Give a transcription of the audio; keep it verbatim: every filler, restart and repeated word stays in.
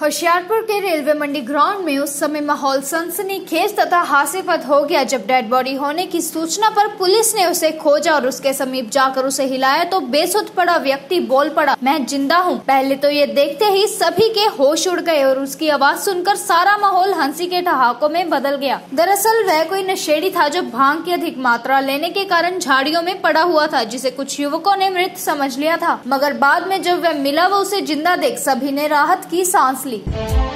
होशियारपुर के रेलवे मंडी ग्राउंड में उस समय माहौल सनसनीखेज तथा हास्यास्पद हो गया जब डेड बॉडी होने की सूचना पर पुलिस ने उसे खोजा और उसके समीप जाकर उसे हिलाया तो बेसुध पड़ा व्यक्ति बोल पड़ा, मैं जिंदा हूँ। पहले तो ये देखते ही सभी के होश उड़ गए और उसकी आवाज सुनकर सारा माहौल हंसी के ठहाकों में बदल गया। दरअसल वह कोई नशेड़ी था जो भांग की अधिक मात्रा लेने के कारण झाड़ियों में पड़ा हुआ था, जिसे कुछ युवकों ने मृत समझ लिया था, मगर बाद में जब वह मिला वो उसे जिंदा देख सभी ने राहत की सांस ली।